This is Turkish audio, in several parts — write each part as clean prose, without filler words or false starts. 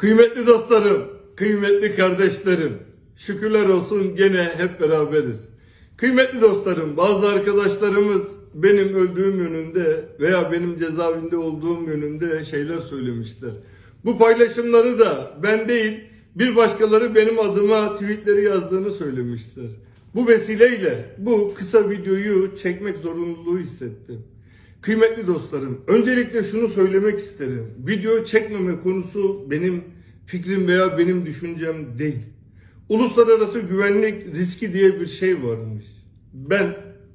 Kıymetli dostlarım, kıymetli kardeşlerim, şükürler olsun gene hep beraberiz. Kıymetli dostlarım, bazı arkadaşlarımız benim öldüğüm yönünde veya benim cezaevinde olduğum yönünde şeyler söylemişler. Bu paylaşımları da ben değil, bir başkaları benim adıma tweetleri yazdığını söylemişler. Bu vesileyle bu kısa videoyu çekmek zorunluluğu hissettim. Kıymetli dostlarım, öncelikle şunu söylemek isterim. Video çekmeme konusu benim fikrim veya benim düşüncem değil. Uluslararası güvenlik riski diye bir şey varmış. Ben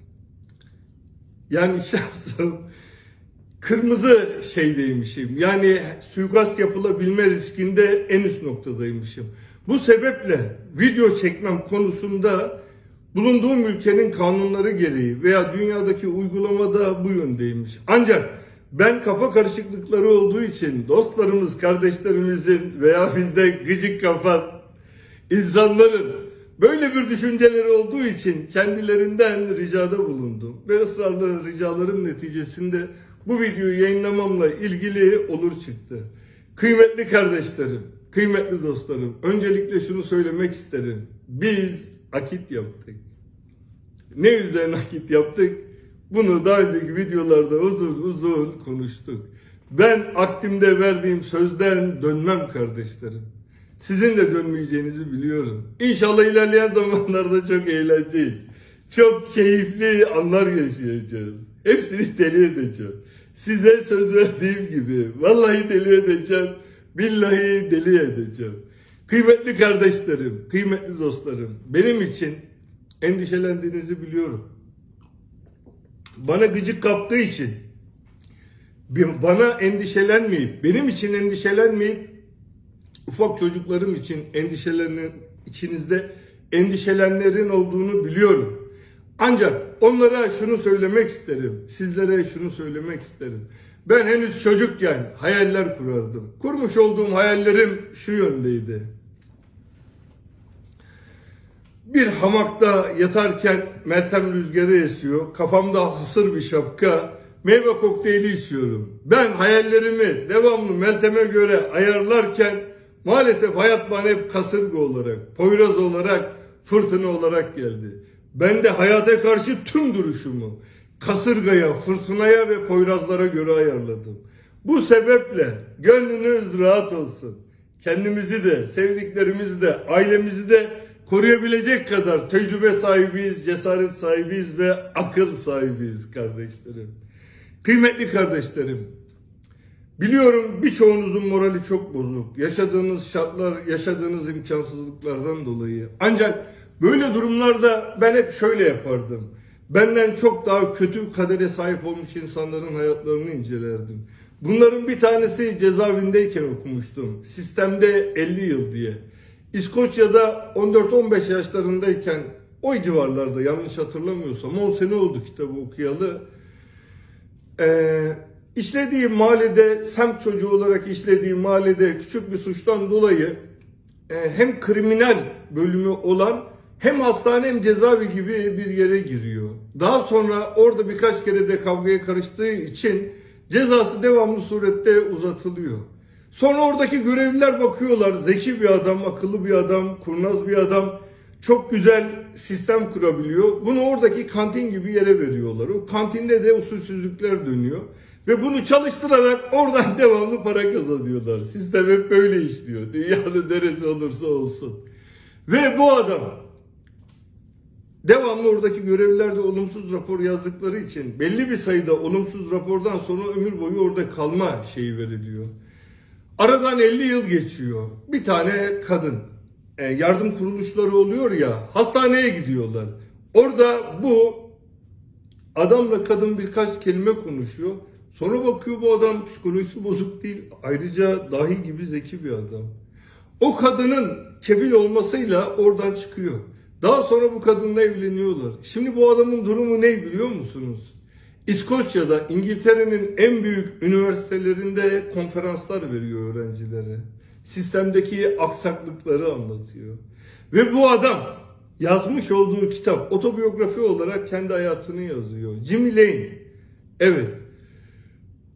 şahsen kırmızı şeydeymişim. Yani suikast yapılabilme riskinde en üst noktadaymışım. Bu sebeple video çekmem konusunda bulunduğum ülkenin kanunları gereği veya dünyadaki uygulamada bu yöndeymiş. Ancak ben kafa karışıklıkları olduğu için dostlarımız, kardeşlerimizin veya bizde gıcık kafa insanların böyle bir düşünceleri olduğu için kendilerinden ricada bulundum. Ve ısrarlı ricalarım neticesinde bu videoyu yayınlamamla ilgili olur çıktı. Kıymetli kardeşlerim, kıymetli dostlarım, öncelikle şunu söylemek isterim. Biz akit yaptık. Ne üzerine akit yaptık? Bunu daha önceki videolarda uzun konuştuk. Ben akdimde verdiğim sözden dönmem kardeşlerim. Sizin de dönmeyeceğinizi biliyorum. İnşallah ilerleyen zamanlarda çok eğleneceğiz. Çok keyifli anlar yaşayacağız. Hepsini deli edeceğim. Size söz verdiğim gibi vallahi deli edeceğim. Billahi deli edeceğim. Kıymetli kardeşlerim, kıymetli dostlarım, benim için endişelendiğinizi biliyorum. Bana gıcık kaptığı için, bana endişelenmeyip, benim için endişelenmeyip, ufak çocuklarım için içinizde endişelenenlerin olduğunu biliyorum. Ancak onlara şunu söylemek isterim, sizlere şunu söylemek isterim. Ben henüz çocukken hayaller kurardım. Kurmuş olduğum hayallerim şu yöndeydi. Bir hamakta yatarken Meltem rüzgarı esiyor. Kafamda hasır bir şapka, meyve kokteyli içiyorum. Ben hayallerimi devamlı Meltem'e göre ayarlarken maalesef hayat bana hep kasırga olarak, poyraz olarak, fırtına olarak geldi. Ben de hayata karşı tüm duruşumu kasırgaya, fırtınaya ve poyrazlara göre ayarladım. Bu sebeple gönlünüz rahat olsun. Kendimizi de, sevdiklerimizi de, ailemizi de koruyabilecek kadar tecrübe sahibiyiz, cesaret sahibiyiz ve akıl sahibiyiz kardeşlerim. Kıymetli kardeşlerim, biliyorum birçoğunuzun morali çok bozuk. Yaşadığınız şartlar, yaşadığınız imkansızlıklardan dolayı. Ancak böyle durumlarda ben hep şöyle yapardım. Benden çok daha kötü kadere sahip olmuş insanların hayatlarını incelerdim. Bunların bir tanesi cezaevindeyken okumuştum. Sistemde 50 yıl diye. İskoçya'da 14-15 yaşlarındayken o civarlarda yanlış hatırlamıyorsam 10 sene oldu kitabı okuyalı. İşlediği mahallede, semt çocuğu olarak işlediği mahallede küçük bir suçtan dolayı hem kriminal bölümü olan hem hastane hem cezaevi gibi bir yere giriyor. Daha sonra orada birkaç kere de kavgaya karıştığı için cezası devamlı surette uzatılıyor. Sonra oradaki görevliler bakıyorlar, zeki bir adam, akıllı bir adam, kurnaz bir adam, çok güzel sistem kurabiliyor. Bunu oradaki kantin gibi yere veriyorlar. O kantinde de usulsüzlükler dönüyor. Ve bunu çalıştırarak oradan devamlı para kazanıyorlar. Sistem hep böyle işliyor. Dünyada neresi olursa olsun. Ve bu adam devamlı oradaki görevliler de olumsuz rapor yazdıkları için belli bir sayıda olumsuz rapordan sonra ömür boyu orada kalma şeyi veriliyor. Aradan 50 yıl geçiyor. Bir tane kadın, yardım kuruluşları oluyor ya, hastaneye gidiyorlar. Orada bu adamla kadın birkaç kelime konuşuyor. Sonra bakıyor bu adam psikolojisi bozuk değil. Ayrıca dahi gibi zeki bir adam. O kadının kefil olmasıyla oradan çıkıyor. Daha sonra bu kadınla evleniyorlar. Şimdi bu adamın durumu ne biliyor musunuz? İskoçya'da, İngiltere'nin en büyük üniversitelerinde konferanslar veriyor öğrencilere. Sistemdeki aksaklıkları anlatıyor. Ve bu adam yazmış olduğu kitap, otobiyografi olarak kendi hayatını yazıyor. Jimmy Lane. Evet.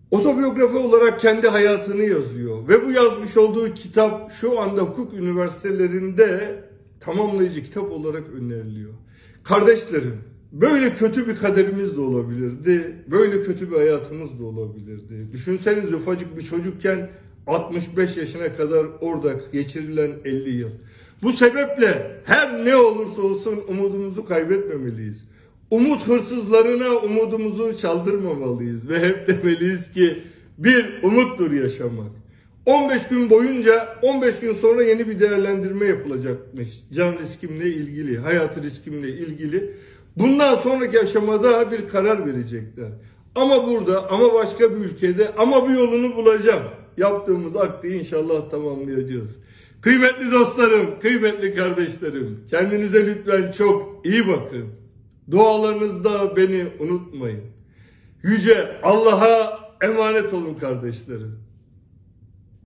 Otobiyografi olarak kendi hayatını yazıyor ve bu yazmış olduğu kitap şu anda hukuk üniversitelerinde tamamlayıcı kitap olarak öneriliyor. Kardeşlerim, böyle kötü bir kaderimiz de olabilirdi, böyle kötü bir hayatımız da olabilirdi. Düşünsenize ufacık bir çocukken 65 yaşına kadar orada geçirilen 50 yıl. Bu sebeple her ne olursa olsun umudumuzu kaybetmemeliyiz. Umut hırsızlarına umudumuzu çaldırmamalıyız ve hep demeliyiz ki bir umuttur yaşamak. 15 gün boyunca 15 gün sonra yeni bir değerlendirme yapılacakmış. Can riskimle ilgili, hayat riskimle ilgili. Bundan sonraki aşamada bir karar verecekler. Ama burada, ama başka bir ülkede, ama bir yolunu bulacağım. Yaptığımız akdı inşallah tamamlayacağız. Kıymetli dostlarım, kıymetli kardeşlerim, kendinize lütfen çok iyi bakın. Dualarınızda beni unutmayın. Yüce Allah'a emanet olun kardeşlerim.